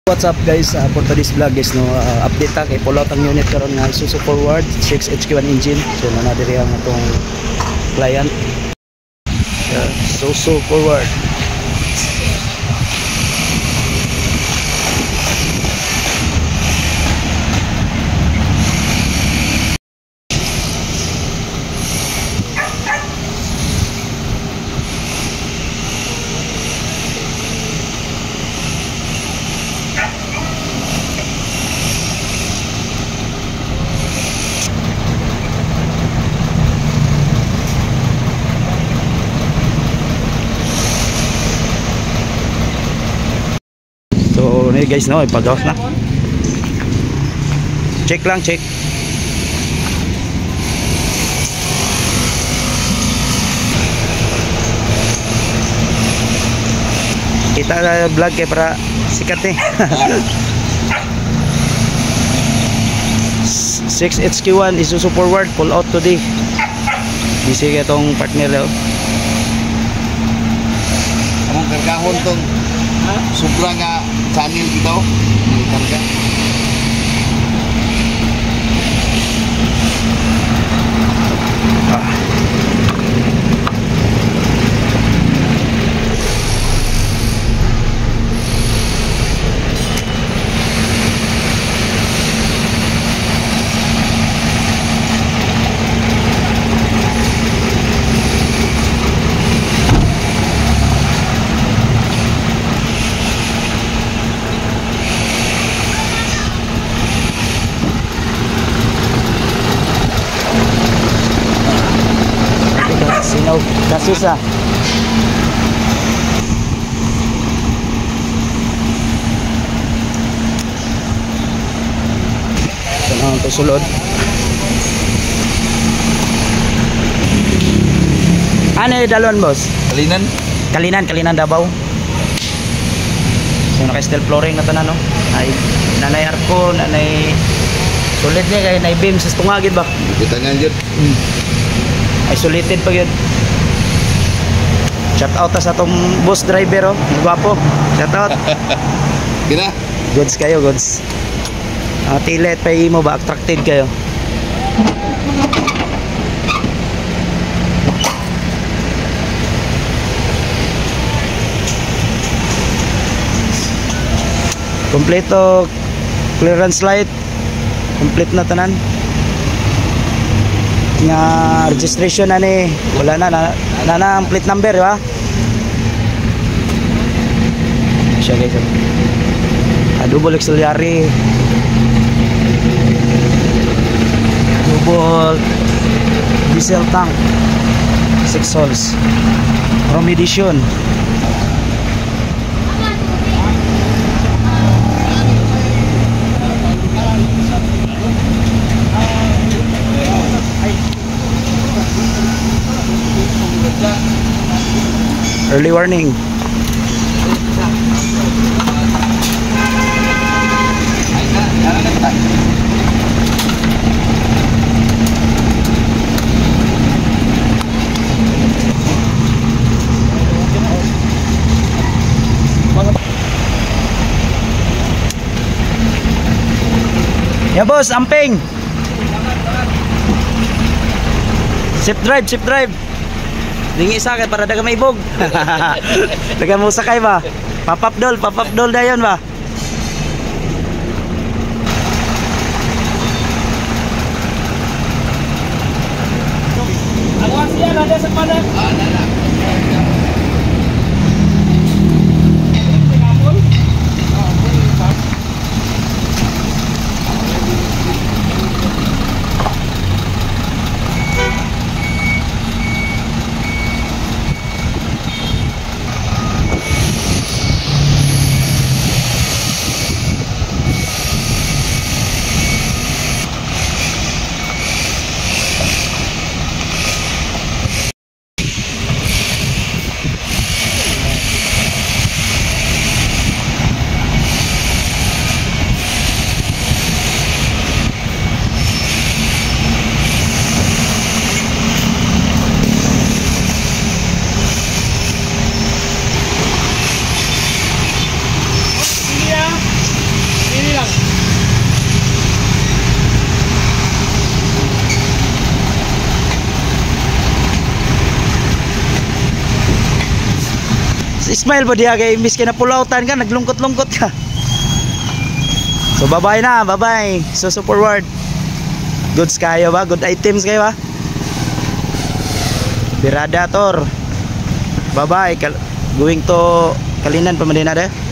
What's up guys, for today's vlog guys no, update ta kay pull out ang unit karon nga Isuzu Forward 6 HK1 engine. So na diri ang atong client. Isuzu Forward. So ini guys no, ipagawas na. Check lang, check. Kita vlog kay para sikat eh. 6 HK1 Isuzu Forward pull out today. Busy ka tong partner daw. Among kargahon tong sobra nga channel bitaw. Karga. Sinaw kasusa. Ano to sulod? Ano dalon boss? Kalinan. Kalinan Davao. So naka-steel flooring na tanan no. Ay nanay arko, nanay solid niya kay nay beam sa tungagid ba? Kita nga jud. Isolated pa yun. Shout out sa atong bus driver oh, gwapo. Shout out. Gina. Goods kayo, goods. Tilet pa mo ba attracted kayo? Kompleto clearance light. Complete na tanan. Nga registration na ni wala na ang plate number di ba? Siya guys. Double auxiliary. Double diesel tank. 6 holes. Chrome edition. Early warning. Ya boss, amping. Safe drive. Dingi sa para daga may ibog. Daga mo sakay ba? Papap dol dayon ba? Ang wasiya ada sa panak. Smile ba diya kay imbis kay napulautan ka, naglungkot-lungkot ka. So bye-bye na, bye-bye. So forward. Goods kayo ba? Good items kayo ba? Birada tor. Bye-bye. Going to Kalinan pa man din na de.